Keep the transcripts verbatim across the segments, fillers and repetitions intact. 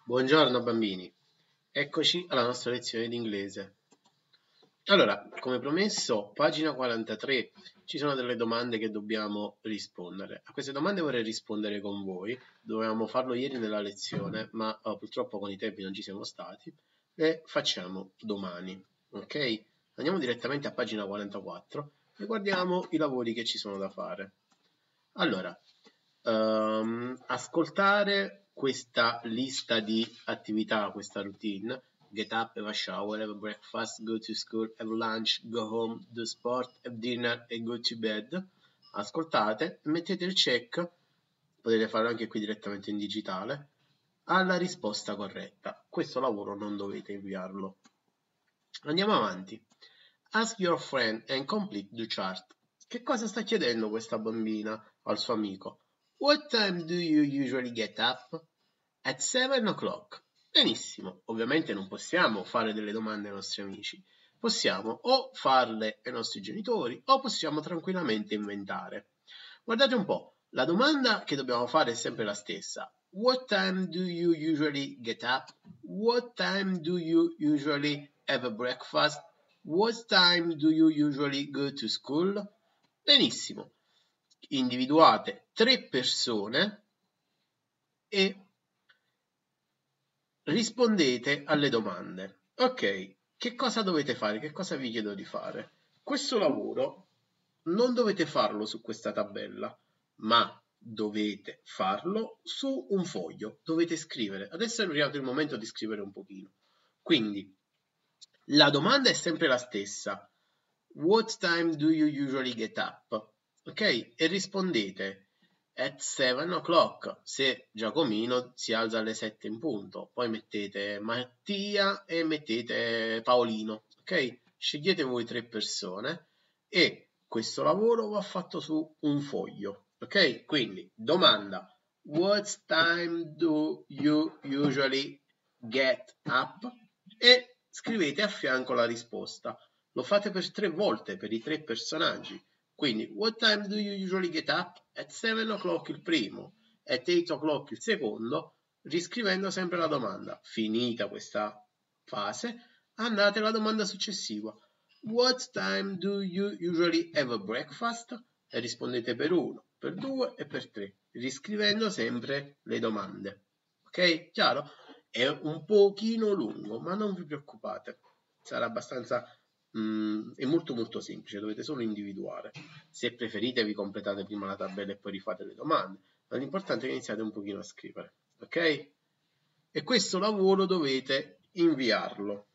Buongiorno bambini, eccoci alla nostra lezione di inglese. Allora, come promesso, pagina quarantatré, ci sono delle domande che dobbiamo rispondere. A queste domande vorrei rispondere con voi, dovevamo farlo ieri nella lezione, ma oh, purtroppo con i tempi non ci siamo stati. Le facciamo domani, ok? Andiamo direttamente a pagina quarantaquattro e guardiamo i lavori che ci sono da fare. Allora, um, ascoltare questa lista di attività, questa routine: get up, have a shower, have a breakfast, go to school, have lunch, go home, do sport, have dinner e go to bed. Ascoltate e mettete il check, potete farlo anche qui direttamente in digitale, alla risposta corretta. Questo lavoro non dovete inviarlo. Andiamo avanti. Ask your friend and complete the chart. Che cosa sta chiedendo questa bambina al suo amico? What time do you usually get up? At seven o'clock. Benissimo, ovviamente non possiamo fare delle domande ai nostri amici. Possiamo o farle ai nostri genitori o possiamo tranquillamente inventare. Guardate un po', la domanda che dobbiamo fare è sempre la stessa. What time do you usually get up? What time do you usually have a breakfast? What time do you usually go to school? Benissimo. Individuate tre persone e rispondete alle domande. Ok, che cosa dovete fare? Che cosa vi chiedo di fare? Questo lavoro non dovete farlo su questa tabella, ma dovete farlo su un foglio. Dovete scrivere. Adesso è arrivato il momento di scrivere un pochino. Quindi, la domanda è sempre la stessa. What time do you usually get up? Ok? E rispondete at seven o'clock se Giacomino si alza alle sette in punto. Poi mettete Mattia e mettete Paolino. Ok? Scegliete voi tre persone e questo lavoro va fatto su un foglio. Ok? Quindi domanda: what time do you usually get up? E scrivete a fianco la risposta. Lo fate per tre volte per i tre personaggi. Quindi, what time do you usually get up? At seven o'clock il primo, at eight o'clock il secondo, riscrivendo sempre la domanda. Finita questa fase, andate alla domanda successiva. What time do you usually have a breakfast? E rispondete per uno, per due e per tre, riscrivendo sempre le domande. Ok? Chiaro? È un pochino lungo, ma non vi preoccupate, sarà abbastanza, mm, è molto molto semplice, dovete solo individuare. Se preferite vi completate prima la tabella e poi rifate le domande, ma l'importante è che iniziate un pochino a scrivere, ok? E questo lavoro dovete inviarlo.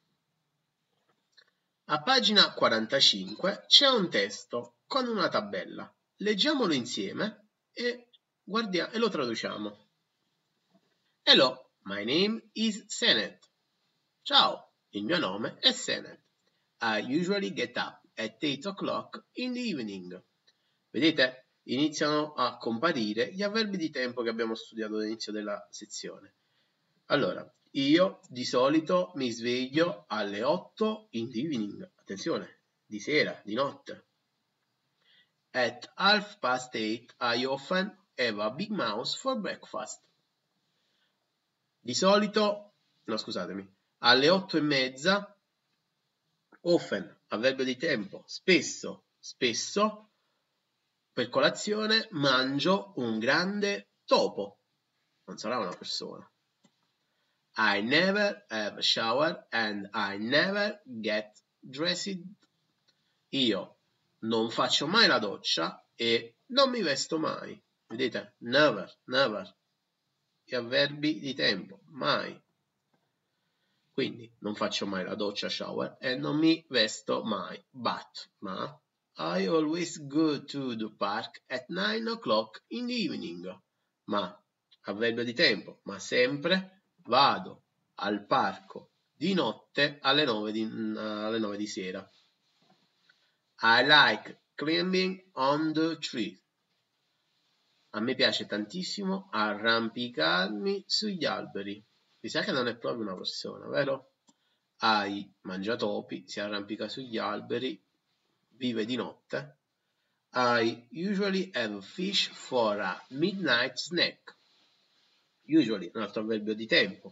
A pagina quarantacinque c'è un testo con una tabella. Leggiamolo insieme e, guardiamo, e lo traduciamo. Hello. My name is Senet. Ciao, il mio nome è Senet. I usually get up at eight o'clock in the evening. Vedete? Iniziano a comparire gli avverbi di tempo che abbiamo studiato all'inizio della sezione. Allora, io di solito mi sveglio alle otto in the evening. Attenzione, di sera, di notte. At half past eight I often have a big mouse for breakfast. Di solito, no scusatemi, alle otto e mezza, often, avverbio di tempo, spesso, spesso, per colazione mangio un grande topo. Non sarà una persona. I never have a shower and I never get dressed. Io non faccio mai la doccia e non mi vesto mai. Vedete? Never, never. Gli avverbi di tempo, mai. Quindi non faccio mai la doccia, shower, e non mi vesto mai. But, ma, I always go to the park at nine o'clock in the evening. Ma, avverbio di tempo, ma sempre vado al parco di notte alle nove di, alle nove di sera. I like climbing on the tree. A me piace tantissimo arrampicarmi sugli alberi. Mi sa che non è proprio una persona, vero? Ai mangiatopi, si arrampica sugli alberi, vive di notte. I usually have fish for a midnight snack. Usually, un altro avverbio di tempo.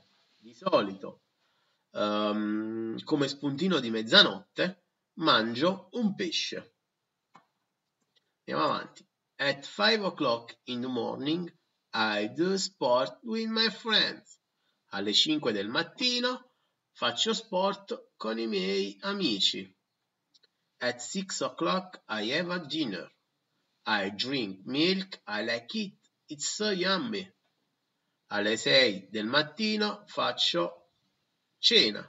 di solito um, come spuntino di mezzanotte mangio un pesce. Andiamo avanti. At five o'clock in the morning I do sport with my friends. Alle cinque del mattino faccio sport con i miei amici. At six o'clock I have a dinner. I drink milk, I like it, it's so yummy. Alle sei del mattino faccio cena.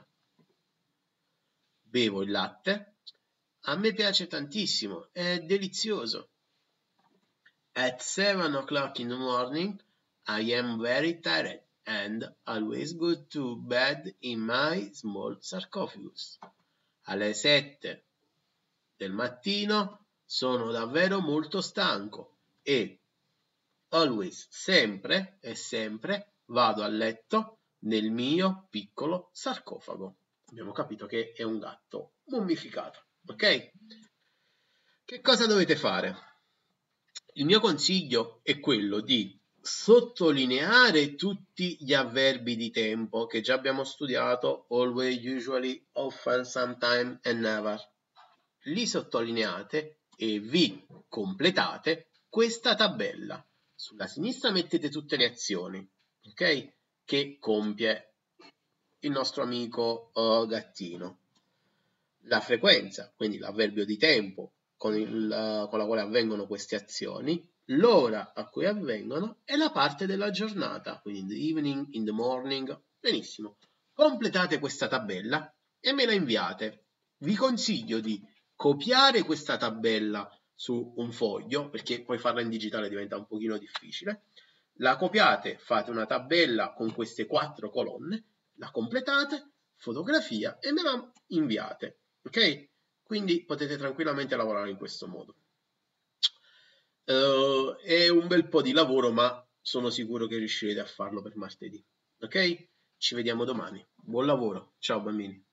Bevo il latte. A me piace tantissimo, è delizioso. At seven o'clock in the morning I am very tired and always go to bed in my small sarcophagus. Alle sette del mattino sono davvero molto stanco e always, sempre e sempre, vado a letto nel mio piccolo sarcofago. Abbiamo capito che è un gatto mummificato, ok? Che cosa dovete fare? Il mio consiglio è quello di sottolineare tutti gli avverbi di tempo che già abbiamo studiato: always, usually, often, sometime and never. Li sottolineate e vi completate questa tabella. Sulla sinistra mettete tutte le azioni, ok? Che compie il nostro amico uh, gattino. La frequenza, quindi l'avverbio di tempo con, il, uh, con la quale avvengono queste azioni, l'ora a cui avvengono e la parte della giornata, quindi in the evening, in the morning. Benissimo. Completate questa tabella e me la inviate. Vi consiglio di copiare questa tabella su un foglio, perché poi farla in digitale diventa un pochino difficile. La copiate, fate una tabella con queste quattro colonne, la completate, fotografia e me la inviate, ok? Quindi potete tranquillamente lavorare in questo modo. Uh, è un bel po' di lavoro, ma sono sicuro che riuscirete a farlo per martedì, ok? Ci vediamo domani. Buon lavoro, ciao bambini.